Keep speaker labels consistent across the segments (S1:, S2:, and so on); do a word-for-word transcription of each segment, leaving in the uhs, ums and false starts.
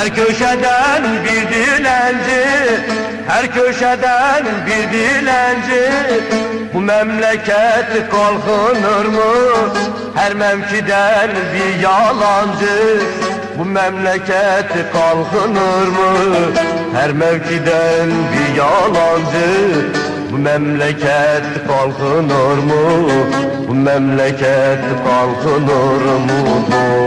S1: Her köşeden bir dilenci, her köşeden bir dilenci. Bu memleket kalkınır mı? Her mevkiden bir yalancı. Bu memleket kalkınır mı? Her mevkiden bir yalancı. Bu memleket kalkınır mı? Bu memleket kalkınır mı?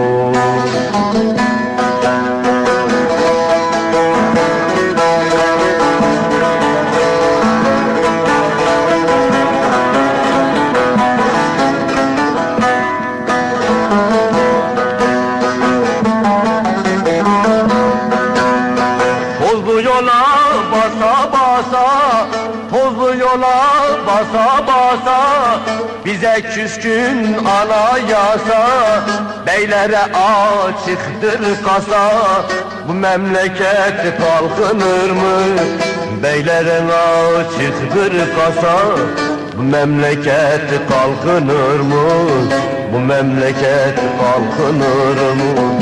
S1: Tozlu yola basa basa, tozlu yola basa basa, bize küskün anayasa, beylere açıktır kasa. Bu memleket kalkınır mı? Beylere açıktır kasa. Bu memleket kalkınır mı? Bu memleket kalkınır mı?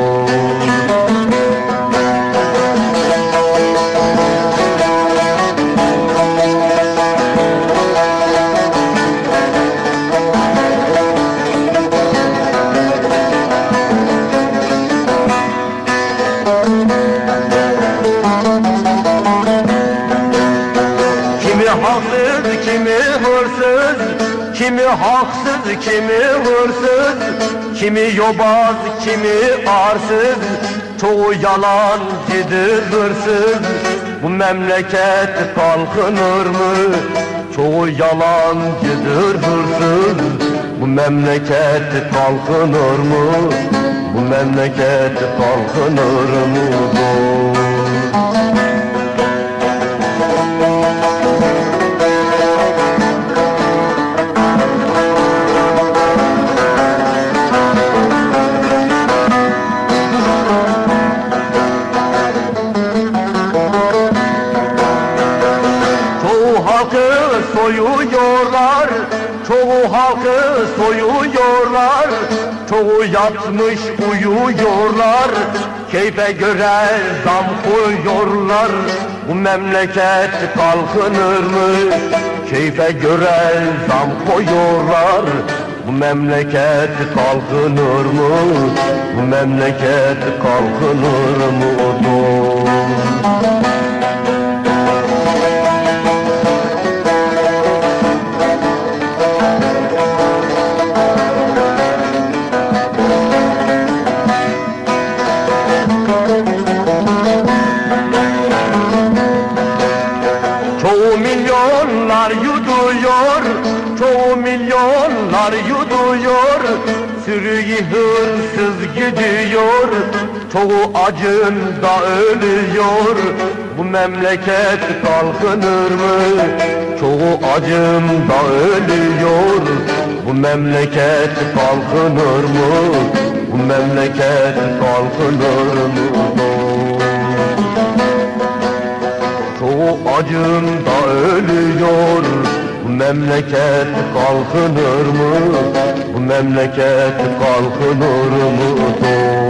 S1: Kimi haksız, kimi hırsız, kimi haksız, kimi hırsız, kimi yobaz, kimi arsız, çoğu yalancıdır hırsız. Bu memleket kalkınır mı? Çoğu yalancıdır hırsız. Bu memleket kalkınır mı? Bu memleket kalkınır mı? Halkı soyuyorlar, çoğu halkı soyuyorlar, çoğu yatmış uyuyorlar, keyfe göre zam koyuyorlar. Bu memleket kalkınır mı? Keyfe göre zam koyuyorlar. Bu memleket kalkınır mı? Bu memleket kalkınır mı? Çoğu milyonlar yuduyor, çoğu milyonlar yuduyor, sürüyü hırsız gidiyor, çoğu acında ölüyor. Bu memleket kalkınır mı? Çoğu acında ölüyor. Bu memleket kalkınır mı? Bu memleket kalkınır mı? Çoğu acında ölüyor. Bu memleket kalkınır mı? Bu memleket kalkınır mı?